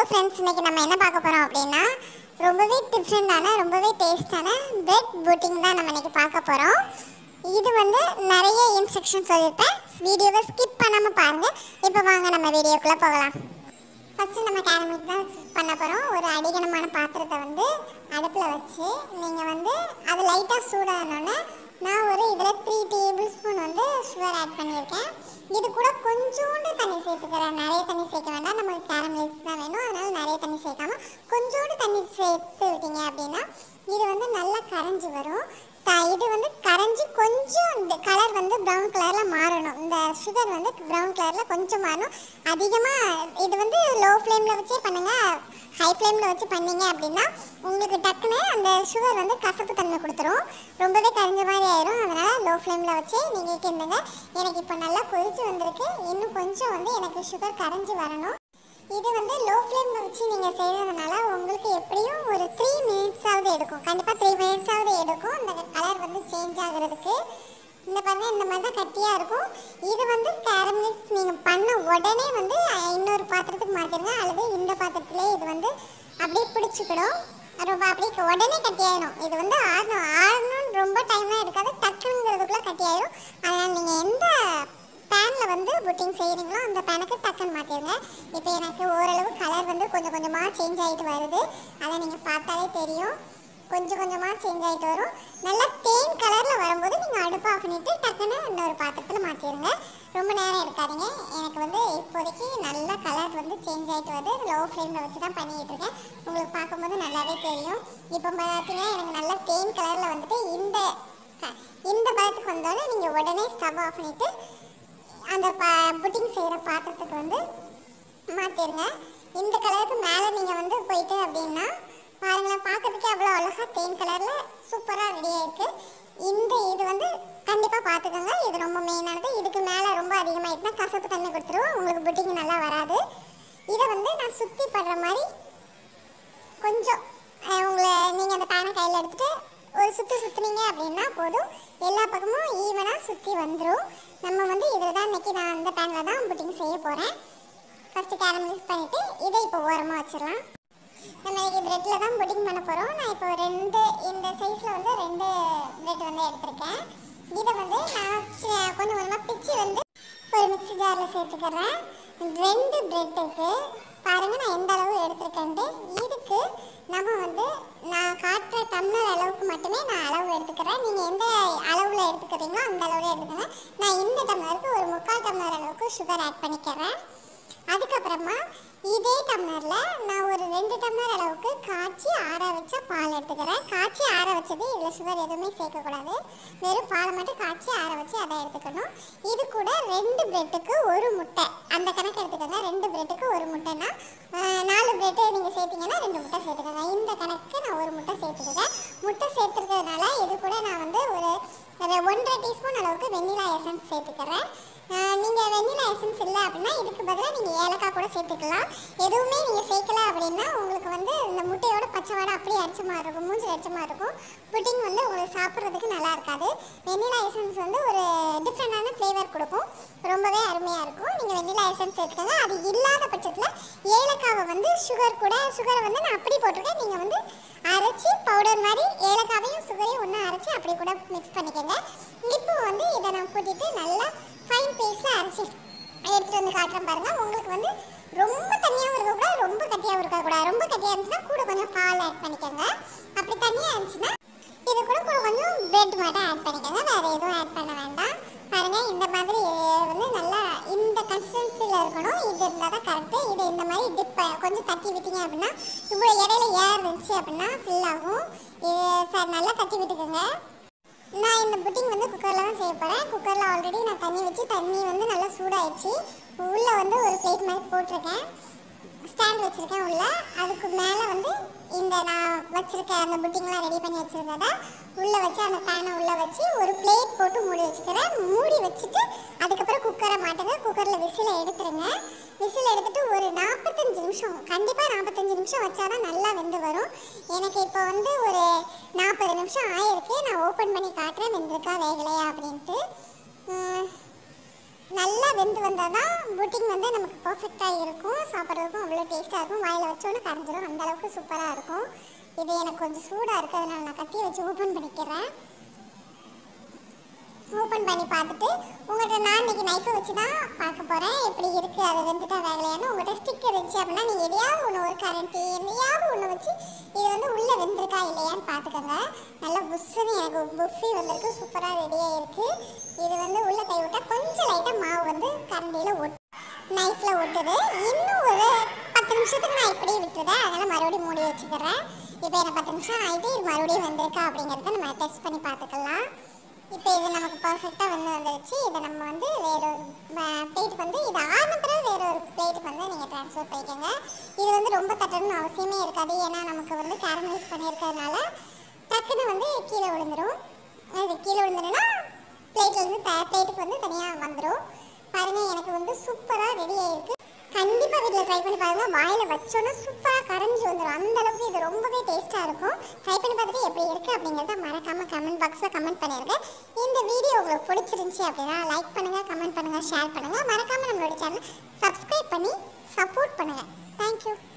Friends, இன்னைக்கு நம்ம என்ன பார்க்க போறோம் அப்படின்னா ரொம்பவே டிஃப்ரெண்டான ரொம்பவே டேஸ்டான பிரெட் புட்டிங் தான் நம்ம இன்னைக்கு பார்க்க போறோம். இது வந்து நிறைய இன்ஸ்ட்ரக்ஷன் சொல்லியிருப்பேன். வீடியோவை ஸ்கிப் பண்ணாம பாருங்க. இப்போ வாங்க நம்ம வீடியோக்குள்ள போகலாம். ஃபர்ஸ்ட் நம்ம கேரமிக் தான் பண்ண போறோம். ஒரு அடிகனமான பாத்திரத்தை வந்து அடுப்பில் வச்சு நீங்கள் வந்து அது லைட்டாக சூடானோன்னே நான் ஒரு இதில் 3 டேபிள் ஸ்பூன் வந்து சுகர் ஆட் பண்ணியிருக்கேன். இது கூட கொஞ்சோண்டு தண்ணி சேர்த்துக்கிறேன். நிறைய தண்ணி சேர்க்க வேண்டாம், நமக்கு கேரமலைஸ் தான் வேணும். அதனால் நிறைய தண்ணி சேர்க்காம கொஞ்சோண்டு தண்ணி சேர்த்து விட்டீங்க அப்படின்னா இது வந்து நல்லா கரைஞ்சி வரும். இது வந்து கரைஞ்சி கொஞ்சம் இந்த கலர் வந்து ப்ரௌன் கலரில் மாறணும். இந்த சுகர் வந்து ப்ரௌன் கலரில் கொஞ்சம் மாறணும். அதிகமாக இது வந்து லோ ஃப்ளேமில் வச்சே பண்ணுங்கள். ஹை ஃப்ளேமில் வச்சு பண்ணிங்க அப்படின்னா உங்களுக்கு டக்குன்னு அந்த சுகர் வந்து கசப்பு தன்மை கொடுத்துரும். ரொம்பவே கரைஞ்ச மாதிரி ஆயிரும். அதனால் லோ ஃப்ளேமில் வச்சு நீங்கள் கிண்டுங்க. எனக்கு இப்போ நல்லா கொதிச்சு வந்திருக்கு. இன்னும் கொஞ்சம் வந்து எனக்கு சுகர் கரைஞ்சி வரணும். இது வந்து லோ ஃப்ளேமில் வச்சு நீங்கள் செய்கிறதுனால உங்களுக்கு எப்படியும் ஒரு 3 மினிட்ஸாவது எடுக்கும். கண்டிப்பாக 3 மினிட்ஸாவது எடுக்கும் இந்த கலர் வந்து சேஞ்ச் ஆகிறதுக்கு. இந்த பாருங்கள், இந்த மாதிரி தான் கட்டியாக இருக்கும். இது வந்து கேரமலைஸ் நீங்கள் பண்ண உடனே வந்து இன்னொரு பாத்திரத்துக்கு மாற்றிடுங்க, அல்லது இந்த பாத்திரத்துலேயே இது வந்து அப்படியே பிடிச்சிக்கிடும். ரொம்ப அப்படியே உடனே கட்டியாயிடும். இது வந்து ஆடணும்னு ரொம்ப டைம்லாம் எடுக்காது, டக்குங்கிறதுக்குள்ளே கட்டியாயிடும். அதனால் நீங்கள் எந்த பேனில் வந்து புட்டிங் செய்கிறீங்களோ அந்த பேனுக்கு டக்குன்னு மாற்றிடுங்க. இப்போ எனக்கு ஓரளவு கலர் வந்து கொஞ்சம் கொஞ்சமாக சேஞ்ச் ஆகிட்டு வருது. அதை நீங்கள் பார்த்தாலே தெரியும். கொஞ்சம் கொஞ்சமாக சேஞ்ச் ஆகிட்டு வரும். நல்லா தேன் கலரில் வரும்போது நீங்கள் அடுப்பு ஆஃப் பண்ணிவிட்டு டக்குன்னு இன்னொரு பாத்திரத்தில் மாற்றிடுங்க. ரொம்ப நேரம் எடுக்காதீங்க. எனக்கு வந்து இப்போதைக்கு நல்ல கலர் வந்து சேஞ்ச் ஆகிட்டு வருது. லோ ஃப்ளேமில் வச்சு தான் பண்ணிக்கிட்டு இருக்கேன். உங்களுக்கு பார்க்கும்போது நல்லாவே தெரியும். இப்போ பார்த்தீங்கன்னா எனக்கு நல்லா தேன் கலரில் வந்துட்டு இந்த பதத்துக்கு வந்தாலும் நீங்கள் உடனே ஸ்டவ் ஆஃப் பண்ணிவிட்டு அந்த புட்டிங் செய்கிற பாத்திரத்துக்கு வந்து மாற்றிடுங்க. இந்த கலருக்கு மேலே நீங்கள் வந்து போயிட்டு அப்படின்னா பாருங்களேன், பார்க்கறதுக்கே அவ்வளோ அழகாக தேன் கலரில் சூப்பராக ரெடி ஆகிருக்கு. இது வந்து கண்டிப்பாக பார்த்துக்கோங்க. இது ரொம்ப மெயினானது. இதுக்கு மேலே ரொம்ப அதிகமாகிட்டுனா கசப்பு தண்ணி கொடுத்துருவோம், உங்களுக்கு புட்டிங் நல்லா வராது. இதை வந்து நான் சுற்றி படுற மாதிரி கொஞ்சம் நீங்கள் அந்த பேனை கையில் எடுத்துகிட்டு ஒரு சுற்றுனீங்க அப்படின்னா போதும். எல்லா பக்கமும் ஈவனாக சுற்றி வந்துடும். நம்ம வந்து இதில் தான் இன்றைக்கி நான் அந்த பேனில் தான் புட்டிங் செய்ய போகிறேன். ஃபஸ்ட்டு கேரமலைஸ் பண்ணிவிட்டு இதை இப்போ ஓரமாக வச்சிடலாம். நம்ம இன்றைக்கி ப்ரெட்டில் தான் புட்டிங் பண்ண போகிறோம். நான் இப்போ இந்த சைஸில் வந்து 2 ப்ரெட் வந்து எடுத்திருக்கேன். இதை வந்து நான் கொஞ்சம் கொஞ்சமாக பிச்சு வந்து ஒரு மிக்ஸி ஜாரில் சேர்த்துக்கிறேன். 2 ப்ரெட்டுக்கு பாருங்கள் நான் எந்த அளவு எடுத்துருக்கேன்ட்டு. இதுக்கு நம்ம வந்து நான் காட்டுற டம்ளர் அளவுக்கு மட்டுமே நான் அளவு எடுத்துக்கிறேன். நீங்கள் எந்த அளவில் எடுத்துக்கிறீங்களோ அந்த அளவில் எடுத்துக்கோங்க. நான் இந்த டம்ளருக்கு ஒரு 3/4 டம்ளர் அளவுக்கு சுகர் ஆட் பண்ணிக்கிறேன். அதுக்கப்புறமா இதே டம்ளரில் நான் ஒரு 2 டம்ளர் அளவுக்கு காய்ச்சி ஆற வச்ச பால் எடுத்துக்கிறேன். காய்ச்சி ஆற வச்சது இதில் சுகர் எதுவுமே சேர்க்கக்கூடாது. வெறும் பாலை மட்டும் காய்ச்சி ஆற வச்சு அதை எடுத்துக்கணும். இது கூட 2 ப்ரெட்டுக்கு 1 முட்டை அந்த கணக்கு எடுத்துக்கோங்க. 2 ப்ரெட்டுக்கு 1 முட்டைன்னா 4 ப்ரெட்டு நீங்கள் சேர்த்திங்கன்னா 2 முட்டை சேர்த்துக்கோங்க. இந்த கணக்கு நான் 1 முட்டை சேர்த்துக்கிறேன். முட்டை சேர்த்துக்கிறதுனால இது கூட நான் வந்து ஒரு 1.5 டீஸ்பூன் அளவுக்கு வெண்ணிலா எசன்ஸ் சேர்த்துக்கிறேன். நீங்கள் வெண்ணிலா எசன்ஸ் இல்லை அப்படின்னா இதுக்கு பதிலாக நீங்கள் ஏலக்காய் கூட சேர்த்துக்கலாம். எதுவுமே நீங்கள் சேர்க்கல அப்படின்னா உங்களுக்கு வந்து இந்த முட்டையோட பச்சை வாடை அப்படியே அடிச்ச மாதிரி இருக்கும், மூஞ்சி அடிச்ச மாதிரி இருக்கும். புட்டிங் வந்து உங்களுக்கு சாப்பிட்றதுக்கு நல்லா இருக்காது. வெண்ணிலா எசன்ஸ் வந்து ஒரு டிஃப்ரெண்டான ஃப்ளேவர் கொடுக்கும், ரொம்பவே அருமையாக இருக்கும். நீங்கள் வெண்ணிலா எசன்ஸ் சேர்த்துக்கோங்க. அது இல்லாத பட்சத்தில் ஏலக்காவை வந்து சுகரை வந்து நான் அப்படி போட்டிருக்கேன். நீங்கள் வந்து அரைச்சி பவுடர் மாதிரி ஏலக்காவையும் சுகரையும் ஒன்றா அரைச்சி அப்படி கூட மிக்ஸ் பண்ணிக்கோங்க. இப்போ வந்து இதை நான் கூட்டிகிட்டு நல்லா ஃபைன் பேஸ்ட்டில் அரைச்சி எடுத்துகிட்டு வந்து காட்டுறேன் பாருங்கள். உங்களுக்கு வந்து ரொம்ப தண்ணியாகவும் இருக்கக்கூடாது, ரொம்ப கட்டியாகவும் இருக்கக்கூடாது. ரொம்ப கட்டியாக இருந்துச்சுன்னா கூட கொஞ்சம் பால் ஆட் பண்ணிக்கோங்க. அப்படி தண்ணியாக இருந்துச்சுன்னா இது கூட கொஞ்சம் பிரெட் மட்டும் ஆட் பண்ணிக்கோங்க. வேறு எதுவும் ஆட் பண்ண வேண்டாம். பாருங்கள், இந்த மாதிரி வந்து நல்லா இந்த கன்சிஸ்டன்சியில் இருக்கணும். இது இருந்தால் தான் கரெக்டு. இது இந்த மாதிரி டிப் கொஞ்சம் தட்டி விட்டீங்க அப்படின்னா இவ்வளோ இடையில ஏர் இருந்துச்சு அப்படின்னா ஃபில் ஆகும். இது நல்லா தட்டி விட்டுக்கோங்க. நான் இந்த புட்டிங் வந்து குக்கரில் தான் செய்ய போகிறேன். குக்கரில் ஆல்ரெடி நான் தண்ணி வச்சு தண்ணி வந்து நல்லா சூடாகிடுச்சு. உள்ளே வந்து ஒரு பிளேட் மாதிரி போட்டிருக்கேன், ஸ்டாண்ட் வச்சுருக்கேன் உள்ளே. அதுக்கு மேலே வந்து இந்த நான் வச்சுருக்கேன் அந்த புட்டிங்லாம் ரெடி பண்ணி வச்சுருந்ததை உள்ளே வச்சு அந்த பேனை உள்ளே வச்சு ஒரு பிளேட் போட்டு மூடி வச்சுக்கிறேன். மூடி வச்சுட்டு அதுக்கப்புறம் குக்கரை மாட்டுங்க. குக்கரில் விசிலை எடுத்துருங்க. விசில் எடுத்துகிட்டு ஒரு 45 நிமிஷம், கண்டிப்பாக 45 நிமிஷம் வச்சா தான் நல்லா வெந்து வரும். எனக்கு இப்போ வந்து ஒரு 40 நிமிஷம் ஆகிருக்கு. நான் ஓப்பன் பண்ணி காட்டுறேன் வெந்திருக்கா வேகலையா அப்படின்ட்டு. நல்லா வெந்து வந்தால் தான் புட்டிங் வந்து நமக்கு பர்ஃபெக்டாக இருக்கும். சாப்பிட்றதுக்கும் அவ்வளோ டேஸ்ட்டாக இருக்கும். வாயில் வச்சோன்னே கரைஞ்சிடும். அந்த அளவுக்கு சூப்பராக இருக்கும். இது எனக்கு கொஞ்சம் சூடாக இருக்குது, அதனால் நான் கத்தியை வச்சு ஓப்பன் பண்ணிக்கிறேன். ஓப்பன் பண்ணி பார்த்துட்டு உங்கள்கிட்ட நான் இன்றைக்கி நைஃபை வச்சு தான் பார்க்க போகிறேன் எப்படி இருக்குது, அதை வெந்துட்டா வேகலையான்னு. உங்கள்கிட்ட ஸ்டிக் இருந்துச்சு அப்படின்னா நீங்கள் எதையாவது ஒன்று, ஒரு கரண்டி எதையாவது ஒன்று வச்சு இது வந்து உள்ளே வெந்திருக்கா இல்லையான்னு பார்த்துக்கோங்க. நல்லா புஷ்ஷுன்னு எனக்கு புஃபி வந்திருக்கு, சூப்பராக ரெடியாக இருக்குது. இது வந்து உள்ளே கை விட்டால் கொஞ்சம் லைட்டாக மாவு வந்து கரண்டியில் நைஃப்பில் ஒட்டுது. இன்னும் ஒரு 10 நிமிஷத்துக்கு நான் இப்படியே விட்டுறேன். அதனால் மறுபடியும் மூடி வச்சுக்கிறேன். இப்போ எனக்கு 10 நிமிஷம் ஆகிட்டு இது மறுபடியும் வந்திருக்கா அப்படிங்கிறத நம்ம டெஸ்ட் பண்ணி பார்த்துக்கலாம். இப்போ இது நமக்கு பர்ஃபெக்டாக வந்துருச்சு. இதை நம்ம வந்து வேறொரு பிளேட்டுக்கு வந்து இது ஆன பிறகு வேறொரு பிளேட்டுக்கு வந்து நீங்கள் ட்ரான்ஸ்ஃபர் பண்ணிக்கோங்க. இது வந்து ரொம்ப தட்டணும்னு அவசியமே இருக்காது. ஏன்னா நமக்கு வந்து கேரமலைஸ் பண்ணியிருக்கிறதுனால டக்குன்னு வந்து கீழே விழுந்துடும். அது கீழே விழுந்துடுன்னா பிளேட்லேருந்து பிளேட்டுக்கு வந்து தனியாக வந்துடும். பாருங்கள், எனக்கு வந்து சூப்பராக ரெடி ஆகிருக்கு. கண்டிப்பாக வீட்டில் ட்ரை பண்ணி பாருங்கள். வாயில் வச்சோன்னா சூப்பராக கரைஞ்சி வந்துடும். அந்தளவுக்கு இது ரொம்பவே டேஸ்ட்டாக இருக்கும். ட்ரை பண்ணி பார்த்துட்டு எப்படி இருக்குது அப்படிங்கிறத மறக்காமல் கமெண்ட் பாக்ஸில் கமெண்ட் பண்ணிடுங்க. இந்த வீடியோ உங்களுக்கு பிடிச்சிருந்துச்சி அப்படின்னா லைக் பண்ணுங்கள், கமெண்ட் பண்ணுங்கள், ஷேர் பண்ணுங்கள். மறக்காமல் நம்மளோட சேனல் சப்ஸ்கிரைப் பண்ணி சப்போர்ட் பண்ணுங்கள். தேங்க்யூ.